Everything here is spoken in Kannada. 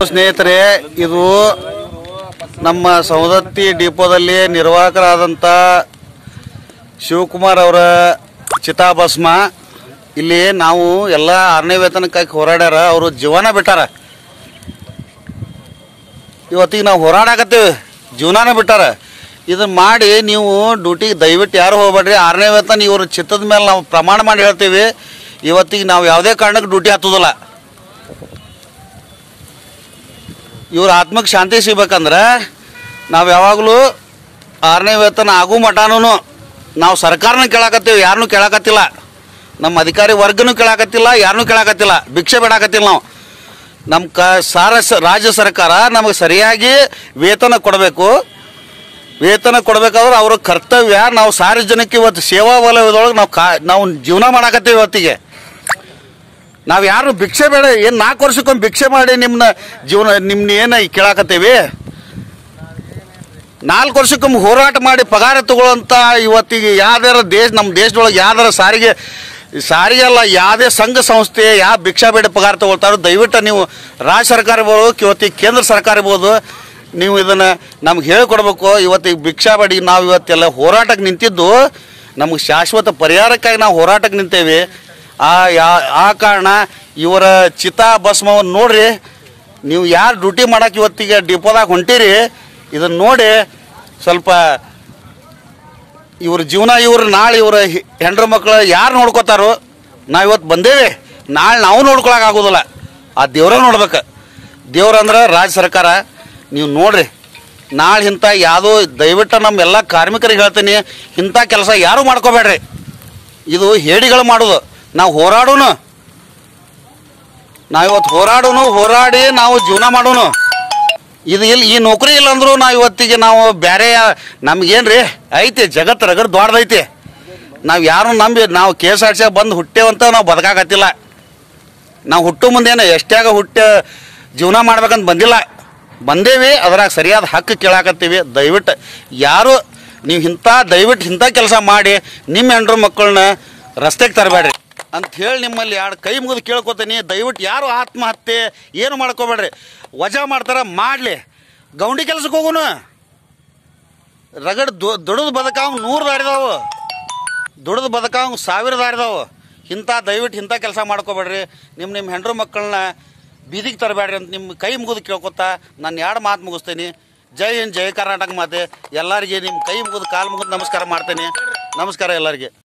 ಸ್ನೇಹಿತರೆ, ಇದು ನಮ್ಮ ಸವದತ್ತಿ ಡಿಪೋದಲ್ಲಿ ನಿರ್ವಾಹಕರಾದಂಥ ಶಿವಕುಮಾರ್ ಅವರ ಚಿತಾಭಸ್ಮ. ಇಲ್ಲಿ ನಾವು ಎಲ್ಲ 6ನೇ ವೇತನಕ್ಕಾಗಿ ಹೋರಾಡ್ಯಾರ, ಅವರು ಜೀವನ ಬಿಟ್ಟಾರ. ಇವತ್ತಿಗೆ ನಾವು ಹೋರಾಡಕತ್ತೀವಿ, ಜೀವನಾನ ಬಿಟ್ಟಾರ. ಇದನ್ನ ಮಾಡಿ ನೀವು ಡ್ಯೂಟಿಗೆ ದಯವಿಟ್ಟು ಯಾರು ಹೋಗ್ಬೇಡ್ರಿ. 6ನೇ ವೇತನ ಇವ್ರ ಚಿತ್ತದ ಮೇಲೆ ನಾವು ಪ್ರಮಾಣ ಮಾಡಿ ಹೇಳ್ತೀವಿ. ಇವತ್ತಿಗೆ ನಾವು ಯಾವುದೇ ಕಾರಣಕ್ಕೆ ಡ್ಯೂಟಿ ಹತ್ತೋದಿಲ್ಲ. ಇವ್ರ ಆತ್ಮಕ್ಕೆ ಶಾಂತಿ ಸಿಗ್ಬೇಕಂದ್ರೆ ನಾವು ಯಾವಾಗಲೂ 6ನೇ ವೇತನ ಆಗೋ ಮಟನೂ ನಾವು ಸರ್ಕಾರನ ಕೇಳಾಕತ್ತೀವಿ, ಯಾರನ್ನೂ ಕೇಳಾಕತ್ತಿಲ್ಲ. ನಮ್ಮ ಅಧಿಕಾರಿ ವರ್ಗನೂ ಕೇಳಾಕತ್ತಿಲ್ಲ, ಯಾರನ್ನೂ ಕೇಳಾಕತ್ತಿಲ್ಲ, ಭಿಕ್ಷೆ ಬೇಡಾಕತ್ತಿಲ್ಲ. ನಾವು ನಮ್ಮ ರಾಜ್ಯ ಸರ್ಕಾರ ನಮಗೆ ಸರಿಯಾಗಿ ವೇತನ ಕೊಡಬೇಕು. ವೇತನ ಕೊಡಬೇಕಾದ್ರೆ ಅವ್ರ ಕರ್ತವ್ಯ. ನಾವು ಸಾರ್ವಜನಿಕ ಇವತ್ತು ಸೇವಾ ವಲಯದೊಳಗೆ ನಾವು ಜೀವನ ಮಾಡಾಕತ್ತೀವಿ. ಇವತ್ತಿಗೆ ನಾವು ಯಾರು ಭಿಕ್ಷೆ ಬೇಡ. ಏನು 4 ವರ್ಷಕ್ಕೊಮ್ಮೆ ಭಿಕ್ಷೆ ಮಾಡಿ ನಿಮ್ಮನ್ನ ಏನು ಕೇಳಾಕತ್ತೀವಿ? 4 ವರ್ಷಕ್ಕೊಮ್ಮೆ ಹೋರಾಟ ಮಾಡಿ ಪಗಾರ ತಗೊಳ್ಳೋಂಥ ಇವತ್ತಿಗೆ ಯಾವ್ದಾರ ನಮ್ಮ ದೇಶದೊಳಗೆ ಯಾವ್ದಾರ ಸಾರಿಗೆ ಅಲ್ಲ, ಯಾವುದೇ ಸಂಘ ಸಂಸ್ಥೆ ಯಾವ ಭಿಕ್ಷಾ ಬೇಡ ಪಗಾರ ತಗೊಳ್ತಾರೋ ದಯವಿಟ್ಟು ನೀವು ರಾಜ್ಯ ಸರ್ಕಾರ ಇರ್ಬೋದು, ಇವತ್ತಿಗೆ ಕೇಂದ್ರ ಸರ್ಕಾರ ಇರ್ಬೋದು, ನೀವು ಇದನ್ನು ನಮ್ಗೆ ಹೇಳಿಕೊಡ್ಬೇಕು. ಇವತ್ತಿಗೆ ಭಿಕ್ಷಾ ಬೇಡಿ ನಾವು ಇವತ್ತೆಲ್ಲ ಹೋರಾಟಕ್ಕೆ ನಿಂತಿದ್ದು ನಮಗೆ ಶಾಶ್ವತ ಪರಿಹಾರಕ್ಕಾಗಿ ನಾವು ಹೋರಾಟಕ್ಕೆ ನಿಂತೇವೆ. ಆ ಕಾರಣ ಇವರ ಚಿತಾಭಸ್ಮವನ್ನು ನೋಡ್ರಿ. ನೀವು ಯಾರು ಡ್ಯೂಟಿ ಮಾಡೋಕೆ ಇವತ್ತಿಗೆ ಡಿಪೋದಾಗ ಹೊಂಟಿರಿ, ಇದನ್ನು ನೋಡಿ ಸ್ವಲ್ಪ ಇವ್ರ ಜೀವನ, ನಾಳೆ ಇವರ ಹೆಂಡ್ರ ಮಕ್ಕಳು ಯಾರು ನೋಡ್ಕೋತಾರೋ. ನಾವು ಇವತ್ತು ಬಂದೇವೆ, ನಾಳೆ ನಾವು ನೋಡ್ಕೊಳಕ್ಕಾಗೋದಿಲ್ಲ. ಆ ದೇವ್ರ ನೋಡ್ಬೇಕು. ದೇವ್ರಂದ್ರೆ ರಾಜ್ಯ ಸರ್ಕಾರ. ನೀವು ನೋಡ್ರಿ, ನಾಳೆ ಇಂಥ ಯಾವುದೋ ದಯವಿಟ್ಟು ನಮ್ಮೆಲ್ಲ ಕಾರ್ಮಿಕರಿಗೆ ಹೇಳ್ತೀನಿ, ಇಂಥ ಕೆಲಸ ಯಾರೂ ಮಾಡ್ಕೋಬೇಡ್ರಿ. ಇದು ಹೇಡಿಗಳು ಮಾಡೋದು. ನಾವು ಹೋರಾಡೋನು, ನಾವಿವತ್ತು ಹೋರಾಡಿ ನಾವು ಜೀವನ ಮಾಡೋನು. ಇದು ಇಲ್ಲಿ ಈ ನೌಕರಿ ಇಲ್ಲ ಅಂದರೂ ನಾವು ಇವತ್ತಿಗೆ ನಾವು ಬೇರೆ ನಮಗೇನ್ರಿ ಐತಿ, ಜಗತ್ತು ರಗಡ್ ದೊಡ್ಡದೈತಿ. ನಾವು ಯಾರು ನಂಬಿ ನಾವು KSRTC ಬಂದು ಹುಟ್ಟೇವಂತ ನಾವು ಬದುಕಾಕತ್ತಿಲ್ಲ. ನಾವು ಹುಟ್ಟು ಮುಂದೇನು ಎಷ್ಟಾಗ ಜೀವನ ಮಾಡ್ಬೇಕಂತ ಬಂದೇವಿ. ಅದ್ರಾಗ ಸರಿಯಾದ ಹಕ್ಕು ಕೇಳಾಕತ್ತೀವಿ. ದಯವಿಟ್ಟು ಯಾರು ನೀವು ದಯವಿಟ್ಟು ಇಂಥ ಕೆಲಸ ಮಾಡಿ ನಿಮ್ಮ ಹೆಂಡ್ರ ಮಕ್ಕಳನ್ನ ರಸ್ತೆಗೆ ತರಬೇಡ್ರಿ ಅಂತ ಹೇಳಿ ನಿಮ್ಮಲ್ಲಿ 2 ಕೈ ಮುಗಿದು ಕೇಳ್ಕೊತೀನಿ. ದಯವಿಟ್ಟು ಯಾರು ಆತ್ಮಹತ್ಯೆ ಏನು ಮಾಡ್ಕೋಬೇಡ್ರಿ. ವಜಾ ಮಾಡ್ತಾರ ಮಾಡಲಿ, ಗೌಂಡಿ ಕೆಲ್ಸಕ್ಕೆ ಹೋಗೋನು. ರಗಡ್ ದುಡಿದು ಬದುಕಾವ್ 100 ದಾರಿದಾವು, ದುಡಿದು ಬದುಕಾವ್ 1000 ದಾರಿದಾವು. ದಯವಿಟ್ಟು ಇಂಥ ಕೆಲಸ ಮಾಡ್ಕೋಬೇಡ್ರಿ. ನಿಮ್ಮ ಹೆಂಡ್ರ ಮಕ್ಕಳನ್ನ ಬೀದಿಗೆ ತರಬೇಡ್ರಿ ಅಂತ ನಿಮ್ಮ ಕೈ ಮುಗಿದು ಕೇಳ್ಕೊತಾ ನಾನು 2 ಮಾತು ಮುಗಿಸ್ತೀನಿ. ಜೈ ಹಿಂದ್, ಜೈ ಕರ್ನಾಟಕ ಮಾತೆ. ಎಲ್ಲರಿಗೆ ನಿಮ್ಮ ಕೈ ಮುಗಿದು ಕಾಲು ಮುಗಿದು ನಮಸ್ಕಾರ ಮಾಡ್ತೇನೆ. ನಮಸ್ಕಾರ ಎಲ್ಲರಿಗೆ.